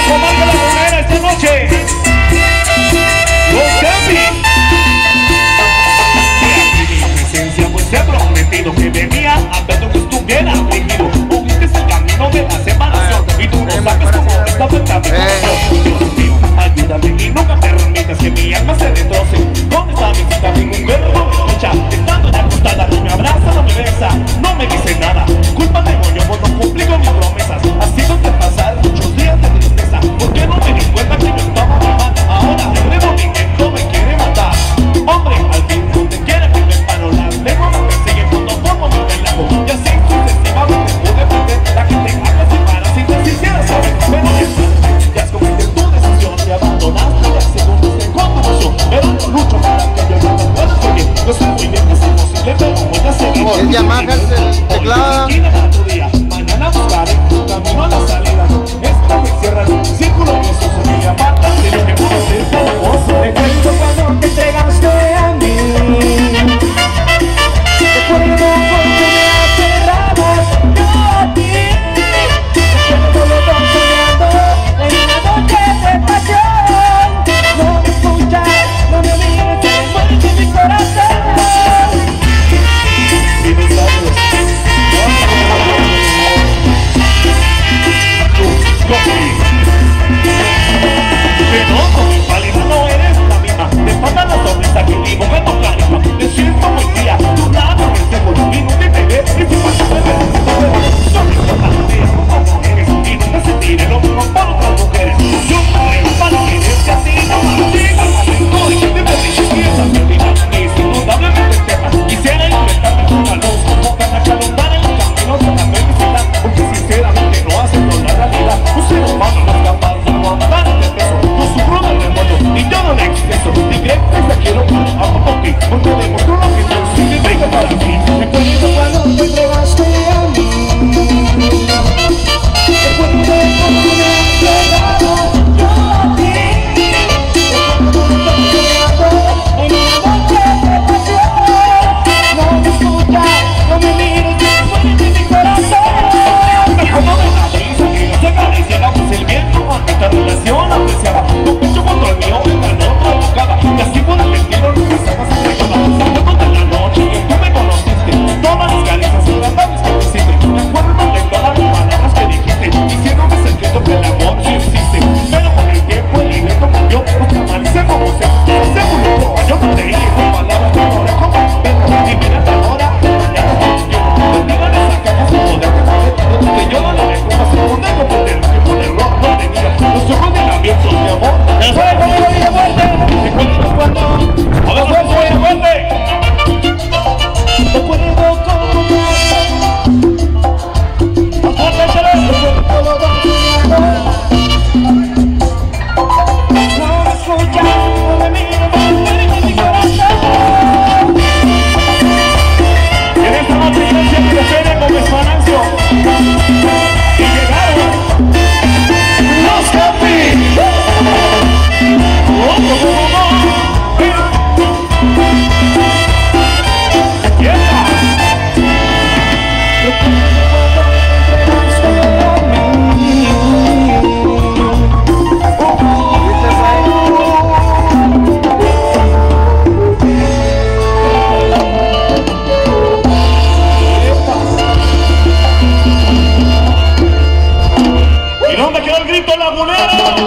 Comarca Lagunera esta noche. Los Campi. Y mi presencia pues he prometido que venía a ver que estuviera afligido. Porque es el camino de la separación y tú no sabes cómo está afectando mi corazón. Dios mío, ayúdame y nunca permitas que mi alma se destroce. ¿Dónde está mi cita? Ningún verbo me escucha. Estando ya acostada, no me abraza, no me besa, no me dice nada. Culpa tengo yo por no cumplir con mis promesas. Así no te pasar muchos días de tristeza. ¿Por qué no me di cuenta que yo estaba mal? Ahora el remordimiento me quiere matar. Hombre, al fin no te quiere que me paro. Las lenguas me persiguen cuando formo mi relajo. Y así sucesivamente pude perder. La gente habla sin parar sin que siquiera saber. Pero ya has cometido tu decisión. Te abandonaste y hace segundos de contribución. Pero no lucho para que yo no me pueda seguir. Yo sé muy bien que es imposible, pero voy a seguir. Es Yamaha el teclado. Mañana buscaré un camino a la salida. Esto me cierra un círculo que eso me aparta de lo que puedo ser cada cosa. Recuerdo cuando te entregaste a mí. Recuerdo cuando me aferrabas yo a ti. Recuerdo los dos soñando en una noche de pasión. No me escuchas, no me mires, te muerde mi corazón. Y no sabes. Pero mi pálida no eres la misma. Te falta la sonrisa que digo que tu carisma. Te siento muy fría, tu lado me seguro. Y no te pegué, y si pasa de ver. No me importa lo que eres, como eres. Y no me sentiré lo mismo por otras mujeres. Yo creo para quererte así. No digas y que te perdí y piensas perdida. Es indudablemente eterna. Quisiera inventarte con la luz como para calontar en los caminos de la felicidad. Porque sinceramente no acepto la realidad. Un ser humano no es capaz de aguantar este peso. No sufro de recuerdo y yo no le exceso. Y creo que te quiero para algo por ti. Porque demostró lo que tú significa para mí. Recuerdo cuando te entregaste a mí. Recuerdo cuando me aferraba yo a ti. Recuerdo los dos soñando en una noche de pasión. No me escuchas, no me mires, te muerde mi corazón. Como una brisa que no se acariciaba, pues el viento a esta relación apreciaba. Tu pecho contra el mío, la nota buscaba. Y así por el destino nos besamos y recordamos. Después de la noche que tú me conociste, todas las caricias y las manos que me hiciste. Me acuerdo de todas las palabras que dijiste, diciéndome secreto que el amor sí existe. Pero con el tiempo el libreto cambió, nuestra malicia como se murió. Yo no te dije con palabras de amor como un perro. Y mírate ahora, mañana estoy yo. Bendiga de sacarnos su poder que sabe todo que yo no le dejo más poder no pretender que por error no te diga. Los ojos de abiertos de amor. Ya sabes cómo lo diga fuerte. Recuerdo cuando a la fuerza voy a fuerte. Recuerdo como me aferraba. Recuerdo los dos soñando. No me escuchas, no me mires, te muerde mi corazón. En esta noche yo siempre cene con Espanancio. Y llegaron los Campi. ¿Y dónde quedó el grito lagunero?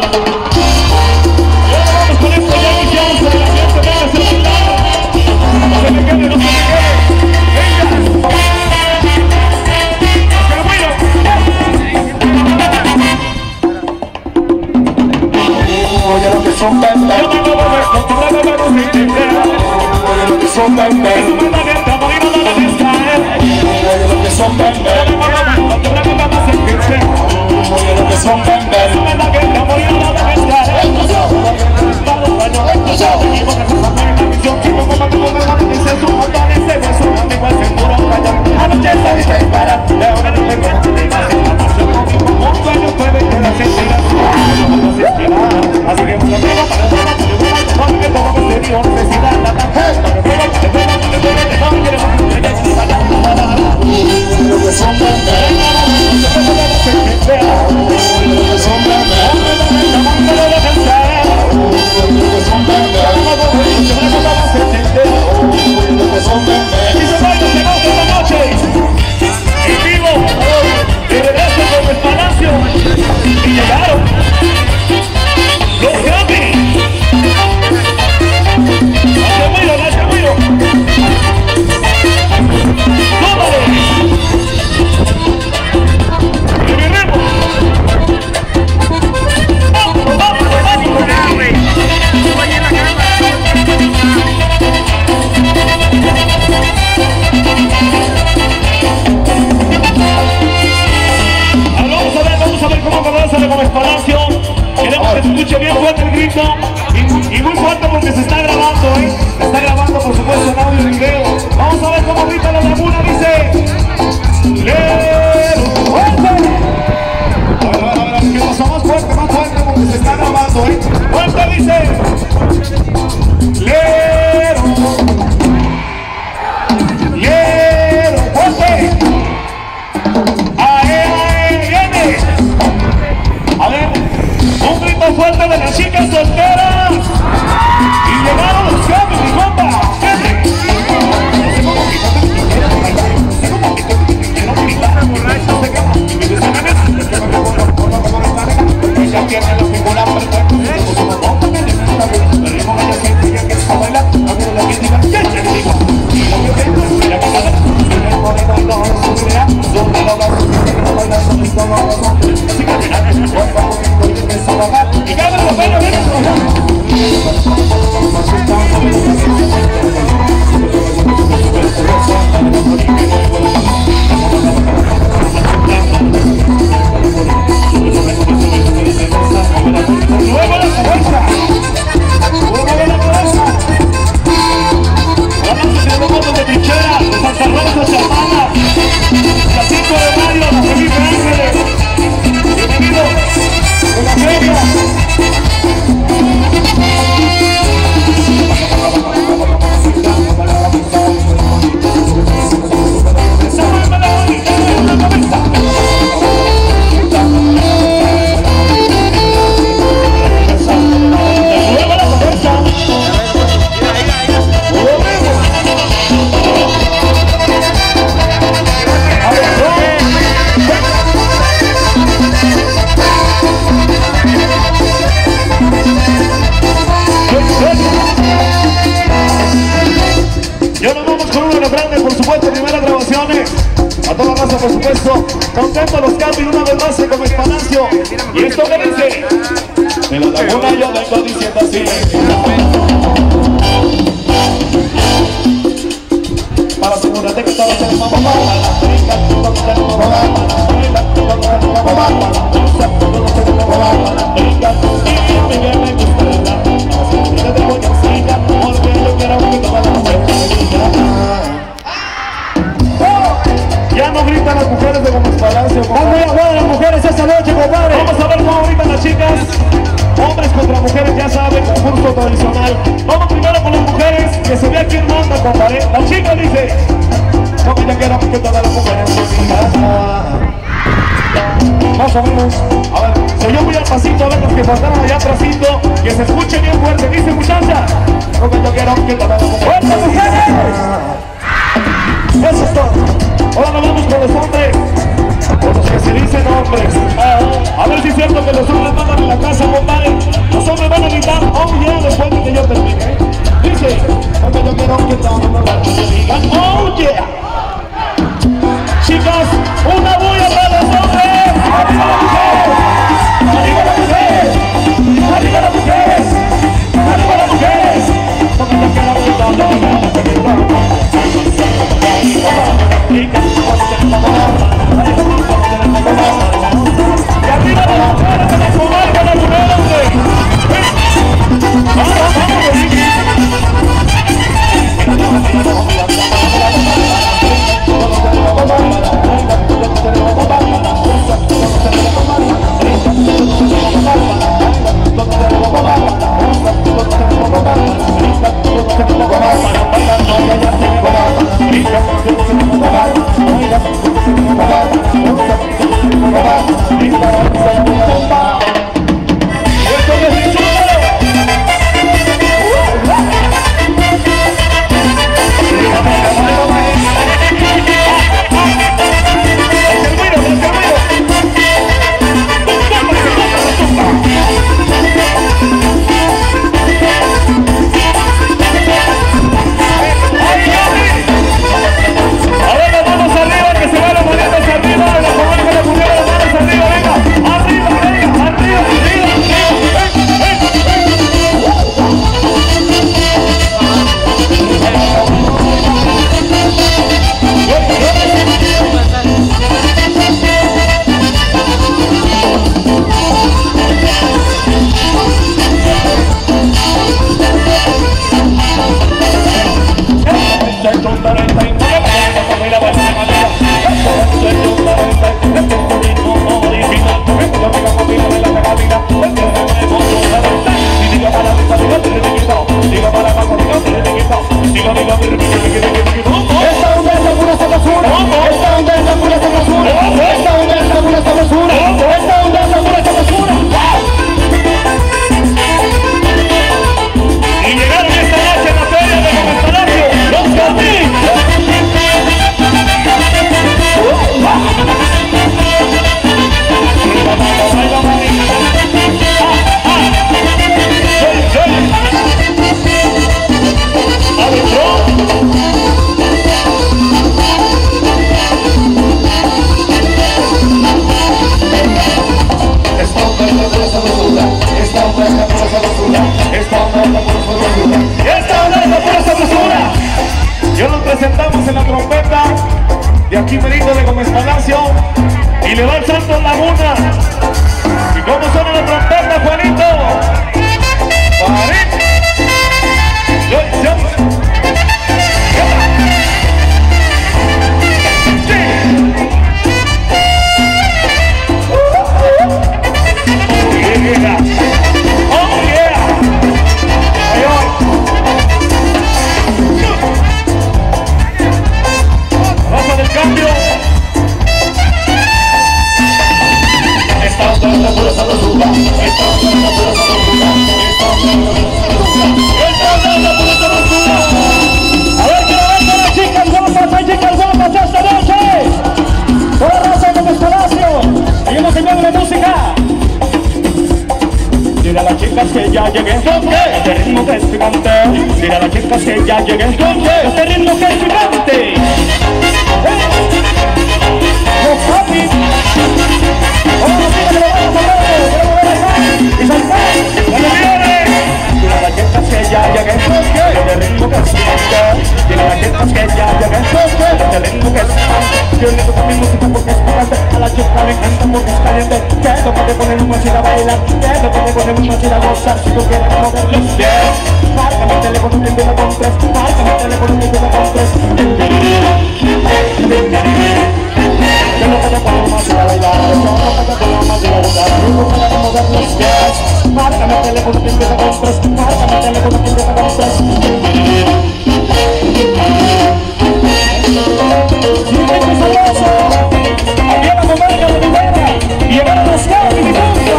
Y ahora vamos con esto, ya iniciamos con el ambiente, véngase a un lado. No se me quede, no se me quede. Venga. Pero bueno. Oye lo que son tantas. Yo tengo bebés, no te voy a beber un Oye lo que son tantas. es un mandamiento, morir no debe de estar. Oye lo que son tantas. No te voy a más sentirse. Oye lo que son tantas. Es un mandamiento, morir no debe de estar. Para los años, te equivocas, esa fue la misión. Si no como tú me vas a decir, su montón ese beso, amigo, es seguro callar. Anoche sabes que disparar, de ahora no te cuento ni más. Un sueño puede quedarse sin la no podemos esquivar. Así que un amigo para el porque todo me se dio necesidad. La tanta, para el fuego, raza de Gómez Palacio. Queremos que se escuche bien fuerte el grito y muy fuerte porque se está grabando, Se está grabando, por supuesto, en audio y video. Vamos a ver cómo grita la laguna, dice. ¡Lero! ¡Fuerte! A ver, que pasó más fuerte porque se está grabando, ¡Fuerte, dice! ¡Lero! ¡Lero! ¡Fuerte! ¡Viene! A ver, un grito fuerte de las chicas solteras. Y llegaron los cambios, mi compa. Ella tiene la figura perfecta. El ritmo que ella siente y que está bailando. A mí la crítica, ¿qué te digo? Mira que cada el moreno y no es su idea. Donde lo vas a bailar son y todos los hombres. Así que mira, por favor, y empieza a bajar. Y cada vez los pelos vienen a bajar. Luego la cabeza. Luego la cabeza. Vamos a tener un montón de trincheras de Santa Rosa, Chamana, Jacinto de Mario, Felipe Ángeles. Bienvenido a la feria. A toda la raza, por supuesto, contento los cambios una vez más en Gómez Palacio. Y esto que dice, de la laguna yo vengo diciendo así. Para asegurarte que estaba en el mamá. Ya no gritan las mujeres de Gómez Palacio. Están muy aguadas las mujeres esta noche, compadre. Vamos a ver cómo gritan las chicas. Hombres contra mujeres, ya saben, concurso tradicional. Vamos primero con las mujeres, que se vea quién manda, compadre. La chica dice, porque ya quiero que todas las mujeres se digan. Más o menos. A ver, se yo voy al pasito a ver los que faltaron allá atrásito. Que se escuche bien fuerte, dice muchacha. Porque yo quiero que todas las mujeres se digan. Eso es todo. Ahora nos vamos con los hombres, con los que se dicen hombres. A ver si es cierto que los hombres mandan en la casa, compadre. Los hombres van a gritar, oh yeah, después de que yo termine. Dice, porque yo quiero que todos los hombres digan, oh yeah. Chicas, una bulla para los hombres. ¡Arriba las mujeres! ¡Arriba las mujeres! ¡Arriba las mujeres! ¡Arriba las mujeres! Porque yo quiero que todos los hombres digan. Y arriba de la mujer, sabrosura. Esta es la pura sabrosura. Esta es la pura sabrosura. A ver, quiero ver con las chicas guapas, hay chicas guapas esta noche. Toda raza de Palacio. Seguimos enviando la música. Dile a las chicas que ya lleguen, este ritmo que es picante. Dile a las chicas que ya lleguen, este ritmo que es picante. Los papis, vamos a decir que lo vamos a ver y saltar, cuando viene. Dile a las chicas que ya lleguen, este ritmo que es picante. Dile a las chicas que ya lleguen, este ritmo que es picante. Yo le toco mi música porque es picante. A la chica le encanta porque es caliente. Que es lo que te pone un a bailar, que es lo que te pone un a gozar. Si tú quieres mover los pies, márcame el teléfono que empieza con 3. Márcame el teléfono que empieza con 3. Que no te pongo más a bailar, que no te pongo más a gozar. Si tú quieres mover los pies, márcame el teléfono que empieza con 3. Márcame el teléfono que empieza con 3. Si me dices sabroso, aquí en la comarca de Rivera, y llevar a los caras y mi punta.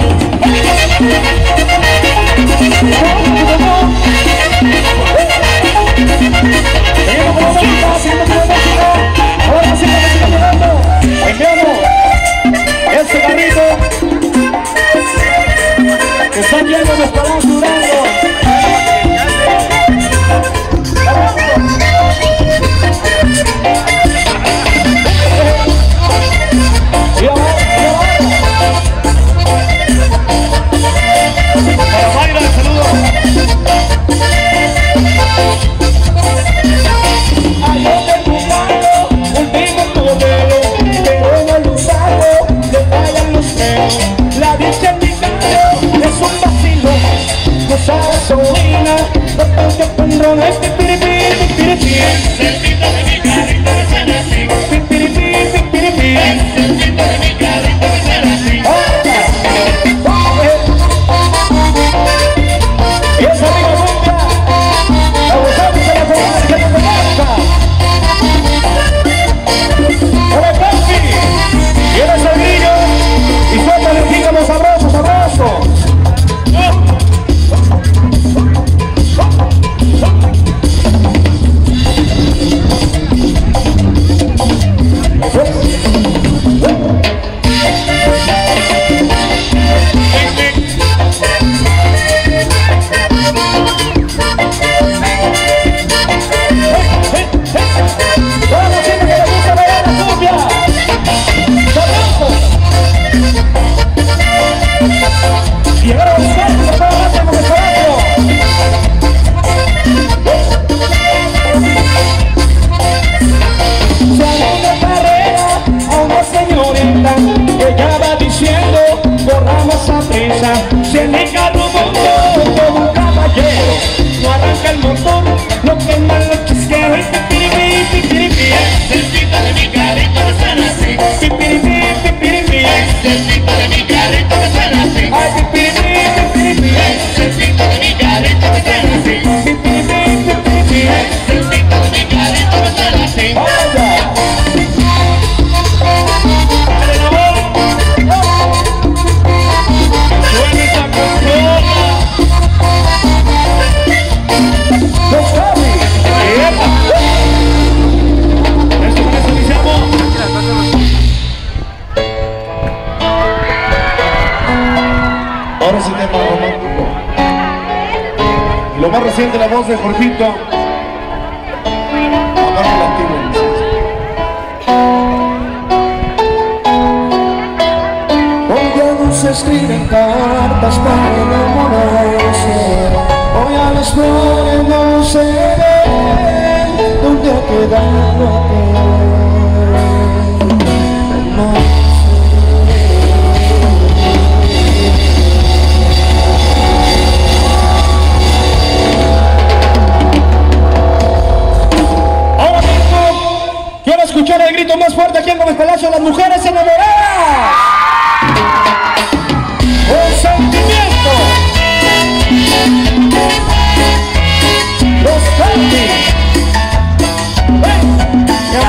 Seguimos con la música, haciendo con la música. Ahora sí que me sigue llegando. Enviamos ese carrito que está lleno de Palacio Durango. Para Mayra, el saludo. Ay, yo tengo un mano, último modelo, pero en el usado le fallan los pelos. La dicha en mi carro es un vacilo, cosa gasolina, no tengo pendrón, este piripí, piripí. Cerquita de mi carrito me suena así. Piripí, piripí. Cerquita de mi carrito me suena así. Y esa amiga nunca, abusamos de la forma que no te basta. ¡Hola, Papi! Tienes el grillo y suéltale el grillo, sabroso, sabroso. Llegaron los carros, todos hacemos el trabajo. Sale una carrera a una señorita que ya va diciendo, corramos a prisa. Si en mi carro monto como un caballero, no arranca el motor, lo que más lo chisqueo es pipiripi, pipiripi. Cerquita de mi carrito me suena así. Pipiripi, pipiripi. Cerquita de mi carrito me suena así. Ay, pipiripi, pipiripi. Cerquita de mi carrito me suena así. Pipiripi, pipiripi. Cerquita de mi carrito me suena así. ¡Vaya! ¡Dale la voz! ¡Suena esa consola! ¡Los Javi! ¡Epa! Esto con eso iniciamos. Ahora sí tema romántico. Lo más reciente, la voz de Jorgito. Amor del antiguo. Hoy ya no se escriben cartas para enamorarse. Hoy a las flores no se ven. ¿Dónde ha quedado aquel? Quiero escuchar el grito más fuerte aquí en Gómez Palacio, las mujeres enamoradas. ¡Un sentimiento! Los Candy. ¡Ven!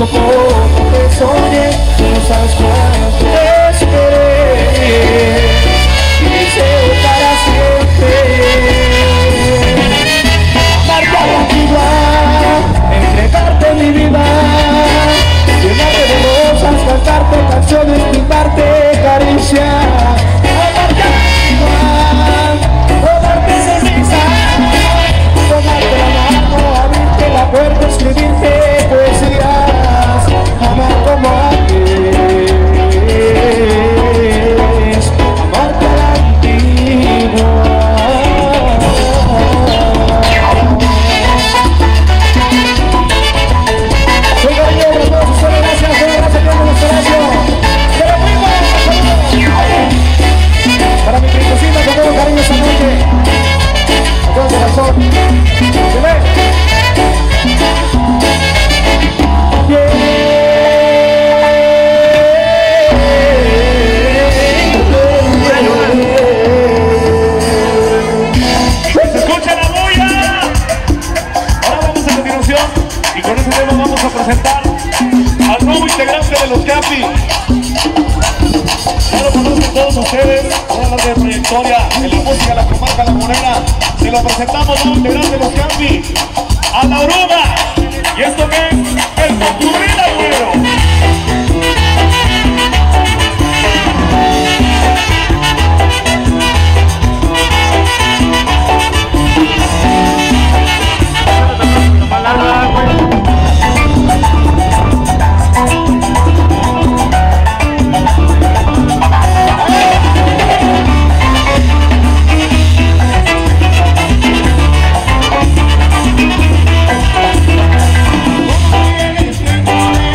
pienso cómo te soñé, tú no sabes cuánto te esperé. Y deseo para siempre amarte a la antigua, entregarte mi vida, llenarte de rosas, cantarte canciones, pintarte caricias. Amarte a la antigua, robarte sonrisa, tomarte la mano, abrirte la puerta, escribirte poesías, amar como antes, amarte a la antigua. Soy cariño para todos ustedes, gracias, Dios de nuestro Horacio. ¡Que lo primo! Para mi princesita, con todo cariño esta noche, con todo corazón. ¿Se ve? ¡Se escucha la bulla! Ahora vamos a continuación y con este tema vamos a presentar al nuevo integrante de los Campi. Ya lo conocen todos ustedes, toda la de trayectoria en la música de la comarca La Morena. Se lo presentamos a un integrante de los Campi, a la Oruga. Y esto que es el Concurrir Agüero. Vienes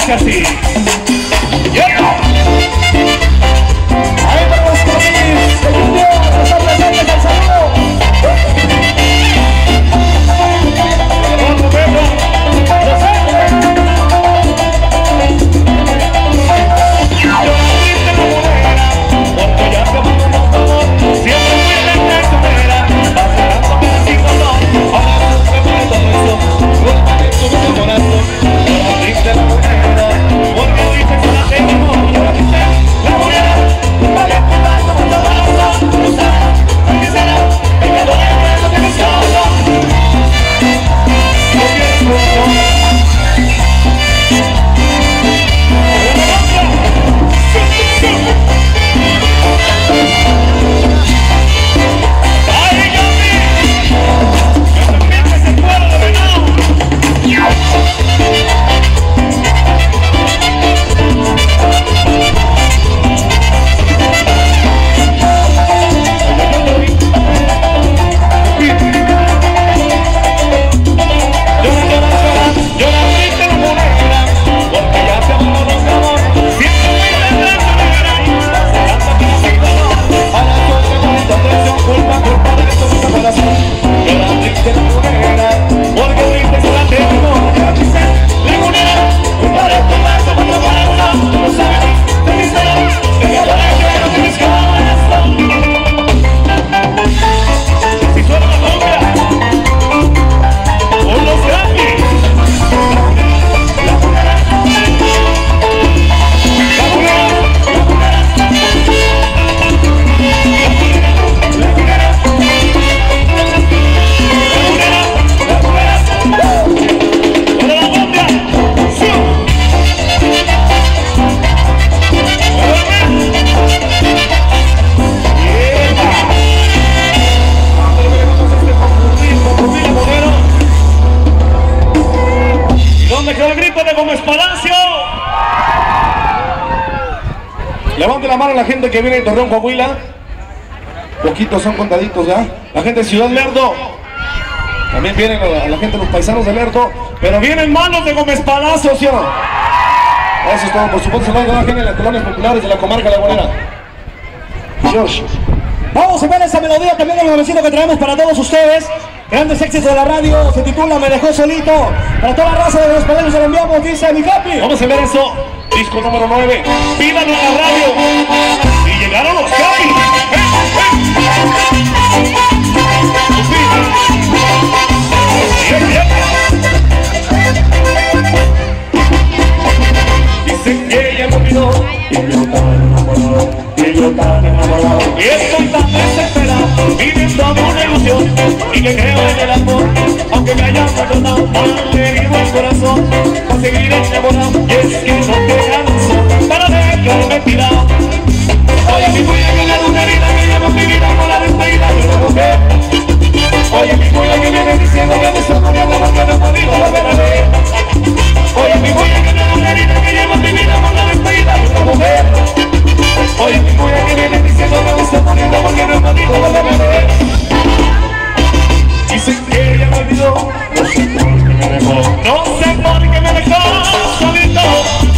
dice así. ¡Yeah! Ahí para los comis de Junior, que están presentes, el saludo. Vamos, Pedro. Yo triste la morena, porque ya te abandonó tu amor. Siempre fui la traicionera, vacilando que sin dolor. Ahora no se puede todo eso, culpa de tu corazón. Yo triste la morena, porque dices que la tengo. Yo triste la morena, culpa de tu corazón. Tú sabes, ¿qué será? Que me duele eso que me solo. No quieres mucho. Levante la mano a la gente que viene de Torreón, Coahuila. Poquitos, son contaditos ya. La gente de Ciudad Lerdo. También vienen la gente de los paisanos de Lerdo. Pero vienen manos de Gómez Palacio, ¿sí o no? Eso es todo. Por supuesto, saludos a la gente de las colonias populares de la comarca lagunera. George. Vamos a ver esa melodía también de los vecinos que traemos para todos ustedes. Grandes éxitos de la radio, se titula Me dejó solito. Para toda la raza de los palacios se lo enviamos, dice mi capi. Vamos a ver eso. Disco número 9. Pídanlo en la radio. Y llegaron los Capi. Dicen que ella me olvidó. Y yo tan enamorado. Y yo tan enamorado. Y estoy tan desesperado. Viviendo una ilusión. Y que creo en el amor. Aunque me haya perdonado. Me ha herido el corazón. Para seguir enamorado. Y es que no te alcanzo para dejarme tirado. Oye, mi cuya que la luna herida que lleva mi vida con la despedida de una mujer. Oye, mi cuya que viene diciendo que me estoy muriendo porque no he podido volver a ver. Oye, mi cuya que la luna herida que lleva mi vida con la despedida de una mujer. Oye, mi cuya que viene diciendo que me estoy muriendo porque no he podido volver a ver. Dicen que ella me olvidó, no sé por qué me dejó. No sé por qué me dejó solito.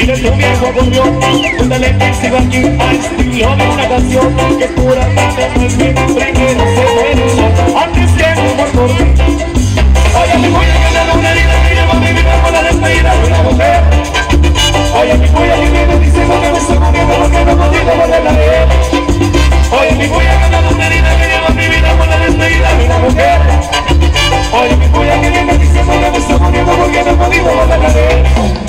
Dile tu viejo gorrión, cuéntale que sigo aquí al estilo de una canción que es pura tarde, no es bien, primero se muere el sol, antes que mejor por ti. Oye, mi cuya que le da una herida que lleva mi vida con la despedida de una mujer. Oye, mi cuya que viene diciendo que me estoy muriendo porque no contigo volver a ver. Oye, mi cuya que le da una herida que lleva mi vida con la despedida de una mujer. Oye, mi cuya que viene diciendo que me estoy muriendo porque no contigo volver a ver.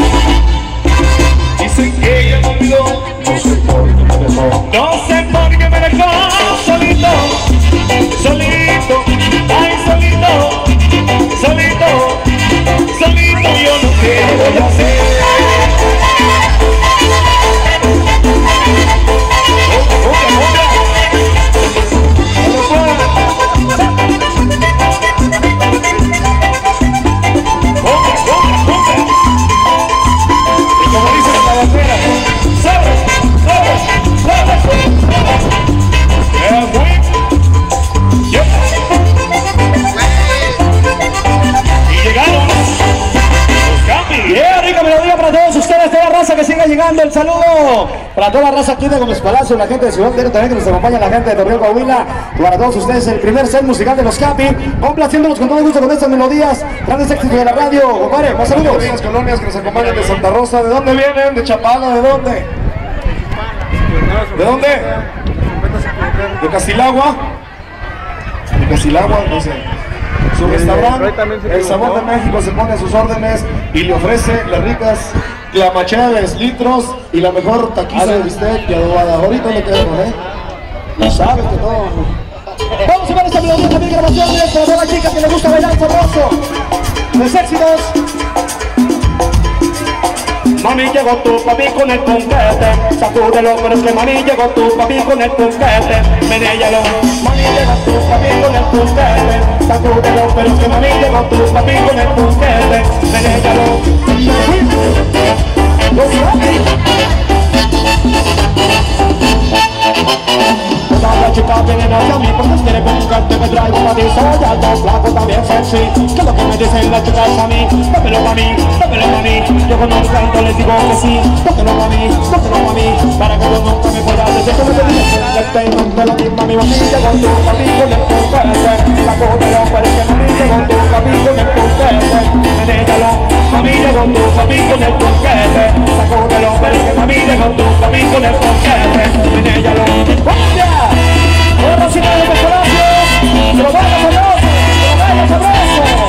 Dicen que ella me olvidó, no sé por qué me dejó. No sé por qué me dejó solito, solito, ay solito, solito, solito, yo no sé qué voy a hacer. Que siga llegando el saludo para toda la raza aquí de Gómez Palacio, la gente de Ciudad Lerdo también que nos acompaña, la gente de Torreón, Coahuila, para todos ustedes el primer set musical de los Capi, complaciéndonos con todo gusto con estas melodías, grandes éxitos de la radio. Compadre, más saludos. Las colonias que nos acompañan de Santa Rosa, ¿de dónde vienen? ¿De Chapala? ¿De dónde? ¿De dónde? ¿De Castilagua? ¿De Castilagua? No sé. Su restaurante, El Sabor de México, se pone a sus órdenes y le ofrece las ricas clamacheles, litros y la mejor taquiza de bistec y adobada. Ahorita le queremos, ya sabes que todo. Vamos a ver esta melodía también, grabaciones para todas las chicas que les gusta bailar sabroso. Los éxitos. Mami, llegó tu papi con el punquete, sacúdelo, pero es que mami llegó tu papi con el punquete, menéalo. Mami, llegó tu papi con el punquete, sacúdelo, pero es que mami llegó tu papi con el punquete, menéalo. Todas las chicas vienen hacia mí porque quieren punquete, me traigo para ti, soy alto, flaco, también sexy. ¿Qué es lo que me dicen las chicas a mí? Dámelo pa' mí, dámelo pa' mí. Yo con un canto les digo que sí, tóquelo pa' mí, para que yo nunca me pueda decir que me pedí. No te lo mismo, mi mami llegó tu papi con el punquete, sacúdelo, pero es que mami llegó tu papi con el punquete, menéalo. Mami llegó tu papi con el punquete, sacúdelo, pero es que mami llegó tu papi con el punquete, menéalo. Ahora sí que de Palacio, se lo vaya sabroso, se lo vaya sabroso.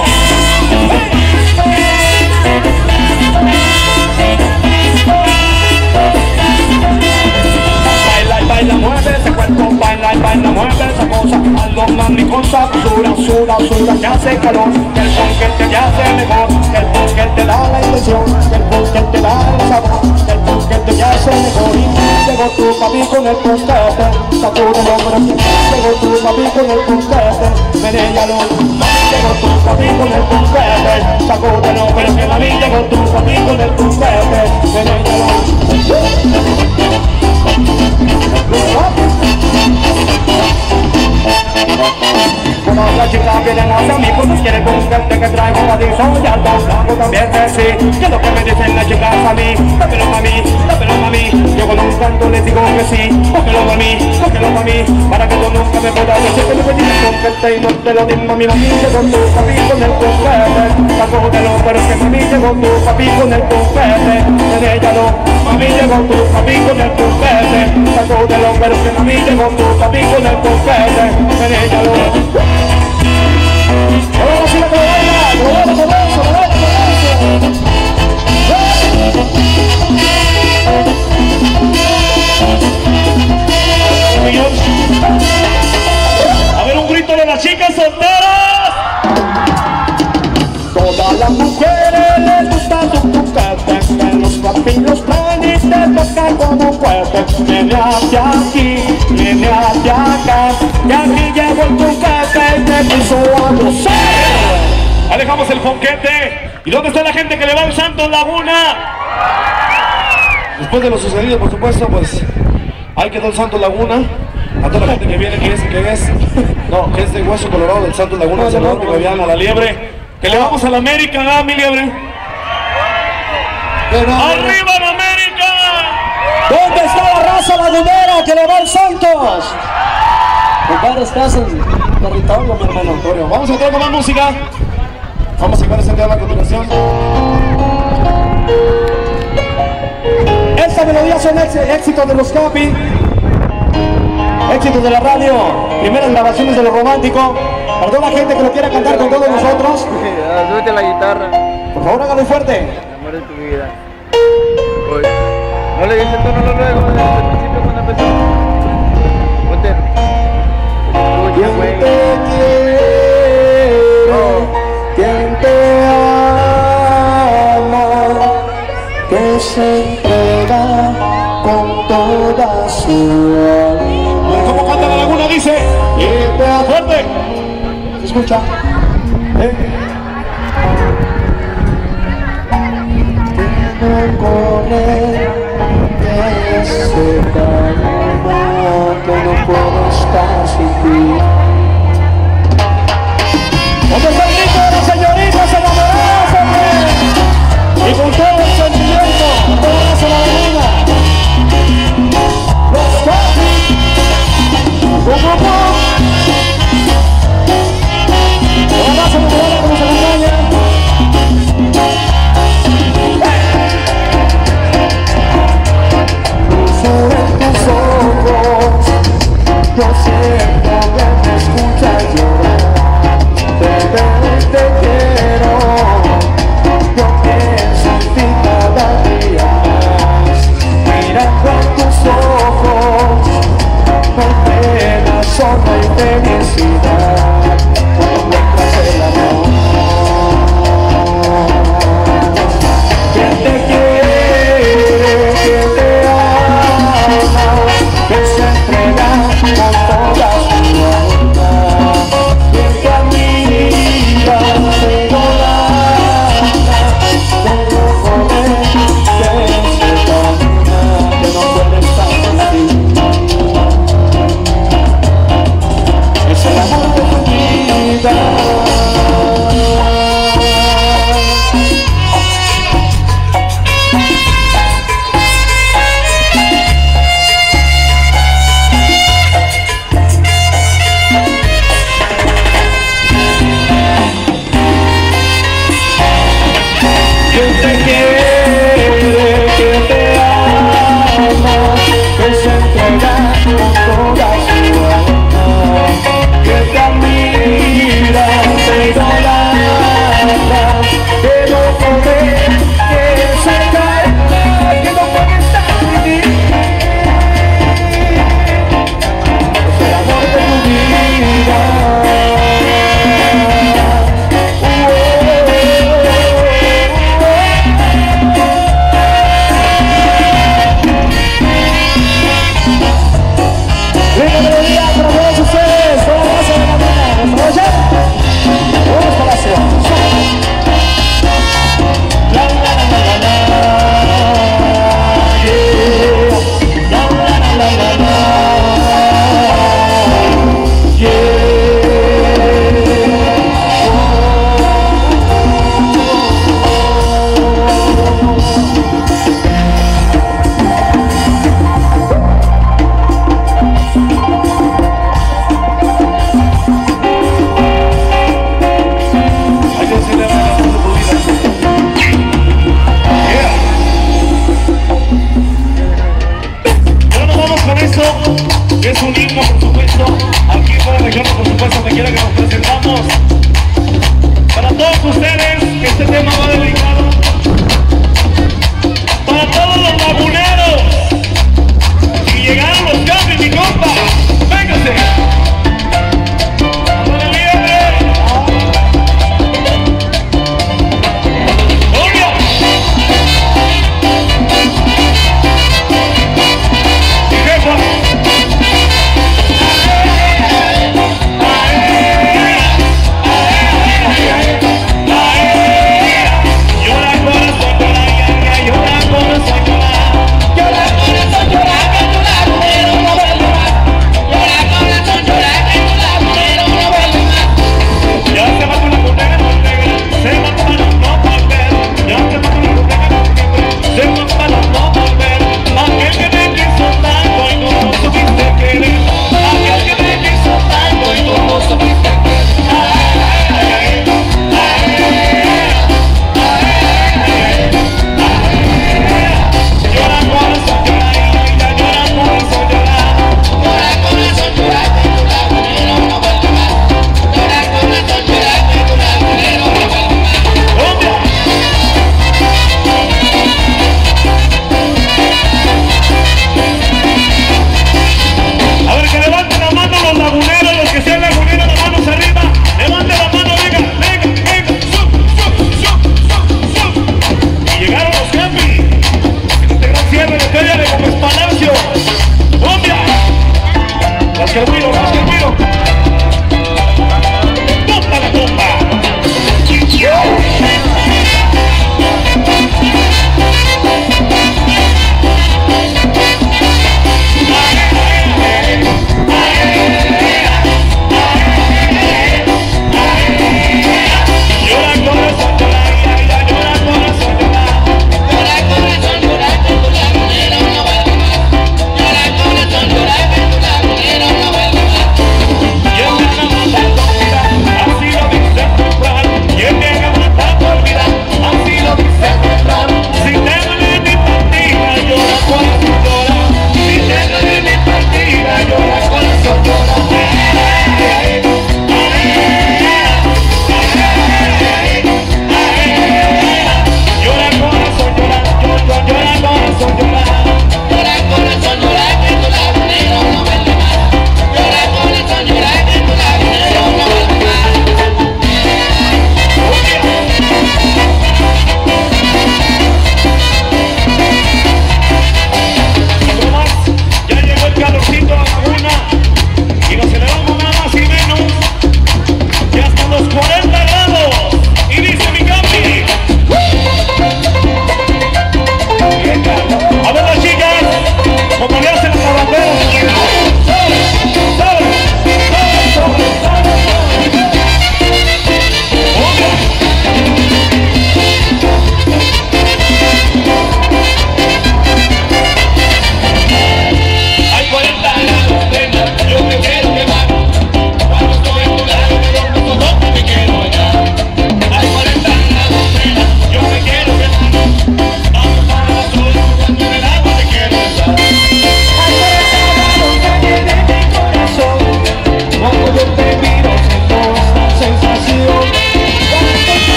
Baila y baila, mueve ese cuerpo, baila y baila, mueve esa cosa. Algo mami con sabrosura, suda, que hace calor. Que el punquete te hace mejor, que el punquete te da la intención, que el punquete te da el sabor, que el punquete te hace mejor. Y llegó tu papi con el punquete, sacúdelo, pero que llegó tu papi con el punquete, menéalo. Mami llegó tu papi con el punquete, sacúdelo, pero que mami llegó tu papi con el punquete, menéalo. Todas las chicas vienen hacia mí porque quieren punquete que traigo para ti. Soy alto, flaco, también sexy. ¿Qué es lo que me dicen las chicas a mí? Dámelo pa' mí, yo con un canto les digo que sí. Cógelo pa' mí, para que tú nunca me puedas decir que me pedí punquete y no te lo digo. Mi mami llegó tu papi con el punquete, sacúdelo, pero es que mami llegó tu papi con el punquete, menéalo. Mami llegó tu papi con el punquete, sacúdelo, pero es que mami llegó tu papi con el punquete, menéalo. Ahora sí que lo baila sabroso. A ver, un grito de las chicas solteras. Todas las mujeres les gusta tu punquete, que los papi los traen y te tocan como fuerte. Viene hacia aquí, viene hacia acá, y aquí llegó el punquete y te quiso a gozar. Alejamos el fonquete. ¿Y dónde está la gente que le va al Santos Laguna? Después de lo sucedido, por supuesto, pues ahí quedó el Santos Laguna. A toda la gente que viene, que es de Hueso Colorado del Santos Laguna, Saludos que me vean a la liebre. Que le vamos a la América, ¿ah, mi liebre? ¡Arriba la América! Manuel Santos. Compadre, estás en territorio, mi hermano. Vamos a entrar con más música. Vamos a llevar ese tema a continuación. Esta melodía son éxitos de los Capi, éxitos de la radio, primeras grabaciones de lo romántico. Para toda la gente que lo quiera cantar con todos nosotros, Súbete la guitarra. por favor hágalo fuerte. El amor de tu vida. Uy. No le dices el tono luego, desde el principio cuando empezó. Ponte. Escucha, güey. Quien te ama, que se entrega con toda su alma. ¿Cómo canta la laguna? Dice. Quien te ama, ¡Fuerte! ¿se escucha? Con él, que se calma, que no puedo estar sin ti. ¿Dónde está el grito de las señoritas enamoradas, hombre? Y con todo el sentimiento, todas a la avenida. Los Capi. ¡Pum, pum, pum! Toda la raza enamorada como se acompaña. Sobre tus ojos, yo siento que me escuchas llorar. Te quiero, yo pienso en ti cada día más. Mirando en tus ojos, me pena, asombro y felicidad. Cuando encuentras el amor, quien te quiere, quien te ama, que se entrega con todo.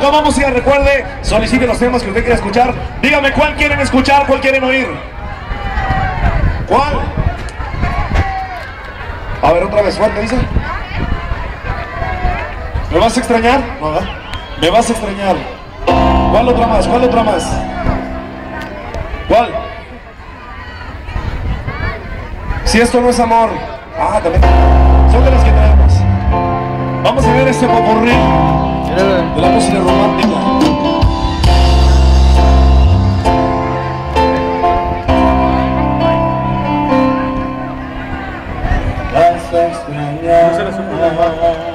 no vamos a ir, recuerde, solicite los temas que usted quiera escuchar. Dígame cuál quieren escuchar, cuál quieren oír. ¿Cuál? A ver, otra vez, fuerte, dice. ¿Me vas a extrañar? No, ¿verdad? Me vas a extrañar. ¿Cuál otra más? ¿Cuál otra más? ¿Cuál? Si esto no es amor. Ah, también. Son de las que traemos. Vamos a ver este popurrí de la música romántica. Vas a extrañar.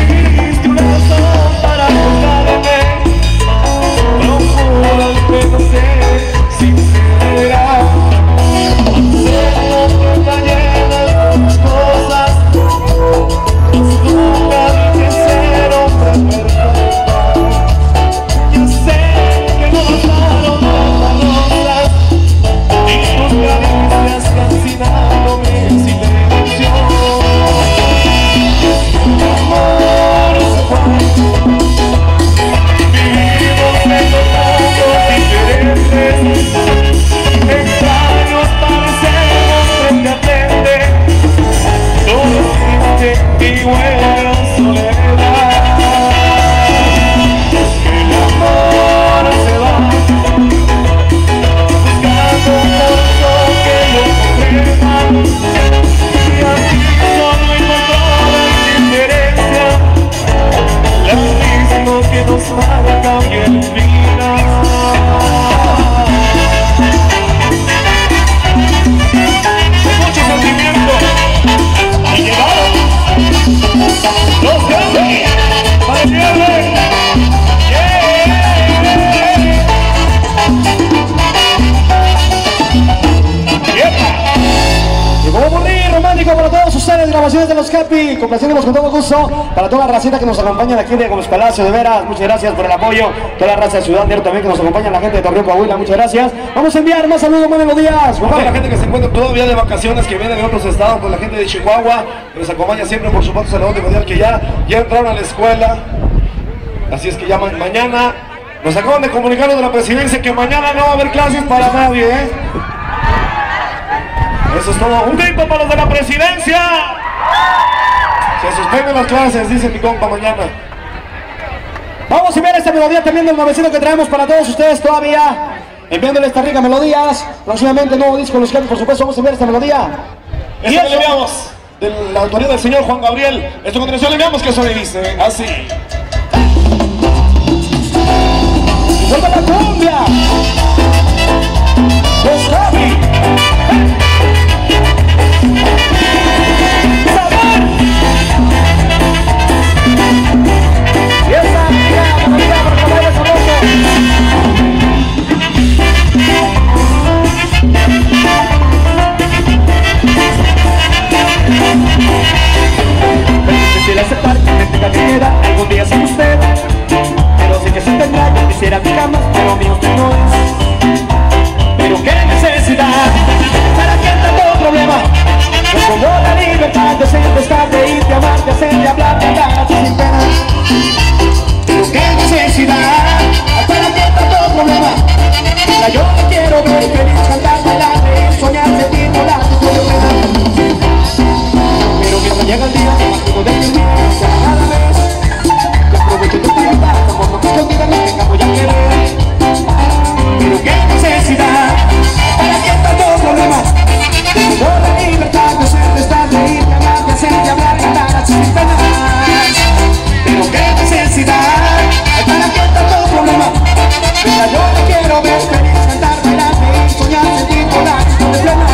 Pero canciones de los Happy, complaciéndonos con todo gusto para toda la racita que nos acompaña de aquí de Gómez Palacio, de veras, muchas gracias por el apoyo, toda la raza de Ciudad Nero también que nos acompaña, la gente de Torreón, Coahuila, muchas gracias. Vamos a enviar más saludos, más melodías. A toda la gente que se encuentra todavía de vacaciones, que viene de otros estados, pues la gente de Chihuahua, que nos acompaña siempre, por supuesto, Salvador de Mundial, que ya entraron a la escuela, así es que ya mañana, nos acaban de comunicar de la presidencia que mañana no va a haber clases para nadie, ¿eh? Eso es todo. Un grito para los de la presidencia. Se suspenden las clases, dice mi compa, mañana. Vamos a ver esta melodía también del nuevecito que traemos para todos ustedes todavía. Enviándole estas ricas melodías. Próximamente nuevo disco los Happy, por supuesto, vamos a ver esta melodía. Esto que le enviamos de la autoría del señor Juan Gabriel. Esto a continuación le enviamos que eso le dice así. ¡Vuelva la cumbia! ¡Los Happy! ¡Sabor! ¡Y esa amiga! ¡Vamos a por el baile sabroso! Si la separa, me tenga que quedar algún día sin usted. Pero sé que se tendrá, yo quisiera mi cama, pero mío usted no es. Pero qué necesidad, ¿para qué tanto problema? No como la libertad de ser, de estar, de ir, de amar, de hacer, de hablar, de andar sin pena. Pero qué necesidad, ¿para qué tanto problema? Mira, yo te quiero ver feliz, cantar, bailar, reír, soñar, sentir, volar, tu pena. Pero mientras llega el día, imagino de vivir, cada vez que aprovecho tu palabra, como no me escondida, no tenga voy a querer. Pero qué necesidad, ¿para qué tanto problema? Tengo la libertad de ser, de estar, de ir, de amar, de hacer, de hablar, de andar sin pena. Pero qué necesidad, ¿para qué tanto problema? Mira, yo te quiero ver feliz, cantar, bailar, reír, soñar, sentir, volar, sin problema.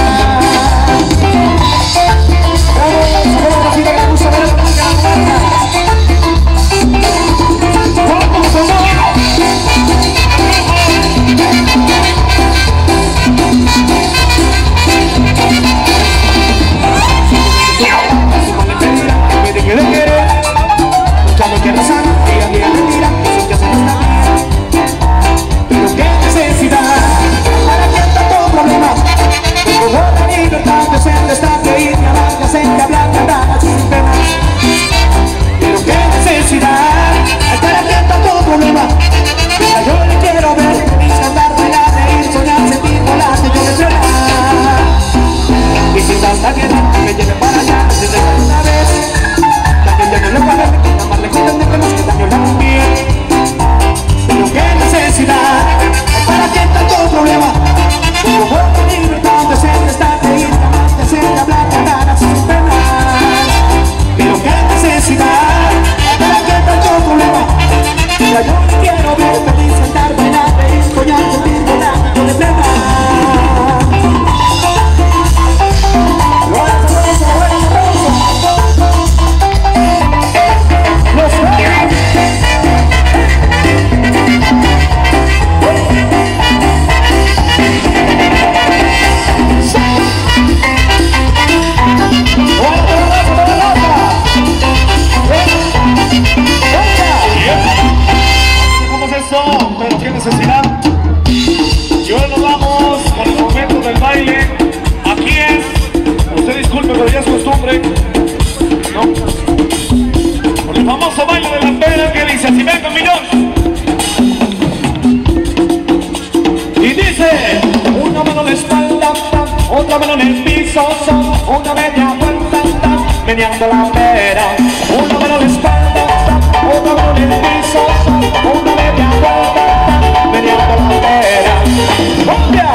Una mano en el piso, una media vuelta, meneando la pera. Una mano en la espalda, otra mano en el piso, una media vuelta, meneando la pera. ¡Cumbia!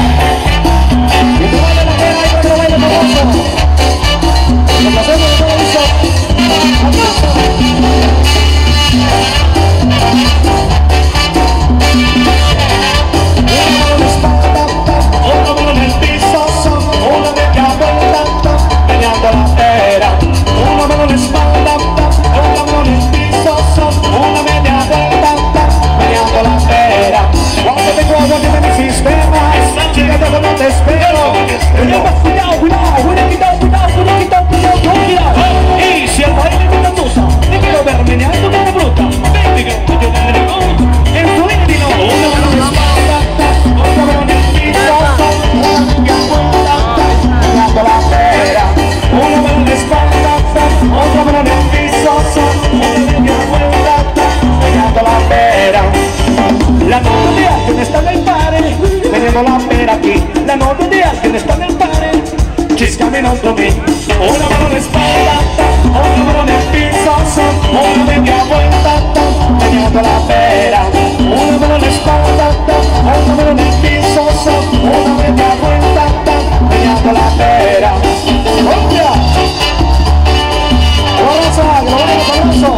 Y te baila la pera y te baila famoso. Nos hacemos de todo listo. Una mano en el piso, una media vuelta, meneando la pera. Una mano en la espalda, otra mano en el piso, una media vuelta, alguien está en el party, teniendo la pera aquí. La novia de alguien está en el party, she's coming on to me. Una mano en la espalda, otra mano en el piso, una media vuelta, teniendo la pera. Una mano en la espalda, otra mano en el piso, una media vuelta, teniendo la pera. ¡Otra! ¡Abrazo!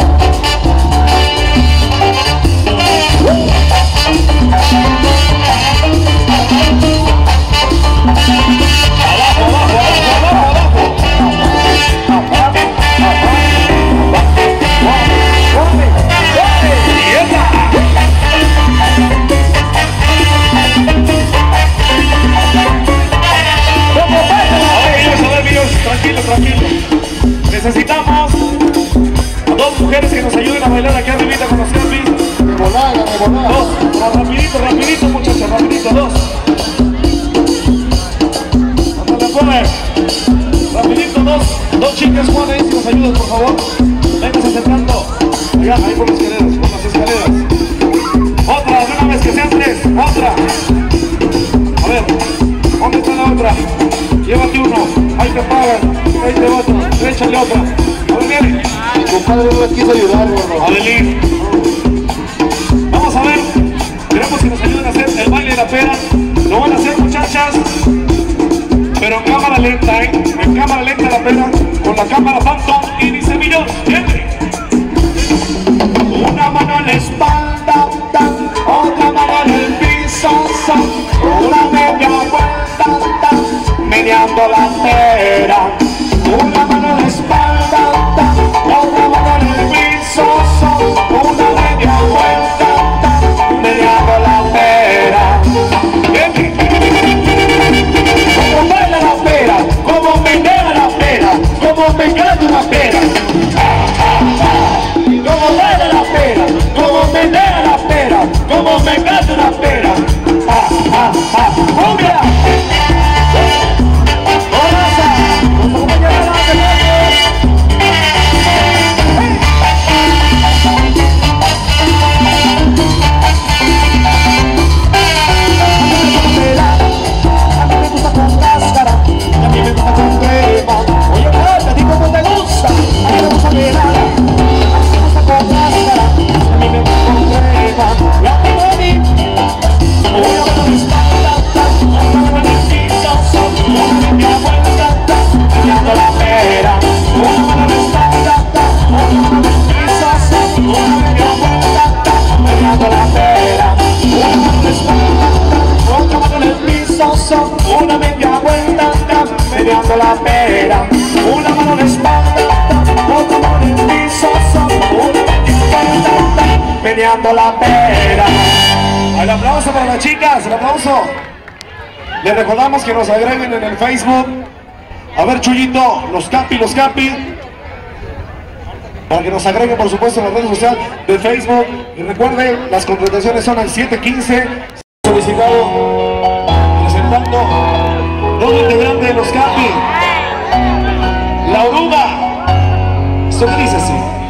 Tranquilo. Necesitamos a dos mujeres que nos ayuden a bailar aquí arribita con los selfies. De volada. Dos, rapidito muchachos, rapidito, dos. Ándale, come. Rapidito, dos chicas, Juan, ahí si nos ayudan, por favor. Vengas acercando. Allá, ahí por las escaleras, Otra, de una vez que sean tres, otra. A ver, ¿dónde está la otra? Llévate uno, ahí te pagan, ahí te otro, échale otra. A ver, viene. Compadre, no les quiso ayudar, gordo. Adelín. Vamos a ver, queremos que nos ayuden a hacer el baile de la pera. Lo van a hacer, muchachas, pero en cámara lenta, en cámara lenta la pera, con la cámara Phantom y dice millón. Viene. Una mano en la espalda, otra mano en el piso, una media vuelta, meneando la pera. Una mano en la espalda, otra mano en el piso, una media vuelta, meneando la pera. Como baila la pera, como menea la pera, como me encanta la pera. Como baila la pera, como menea la pera, como me encanta la pera. ¡Cumbia! Una media vuelta, meneando la pera. Una mano en la espalda, otra mano en el piso, una media vuelta, meneando la pera. El aplauso para las chicas, el aplauso. Les recordamos que nos agreguen en el Facebook. A ver, Chuyito, los capi. Para que nos agreguen, por supuesto, en las redes sociales de Facebook. Y recuerden, las contrataciones son al 715. Solicitado. Presentando dos integrantes de los Capi. La Oruga. Esto que dice así.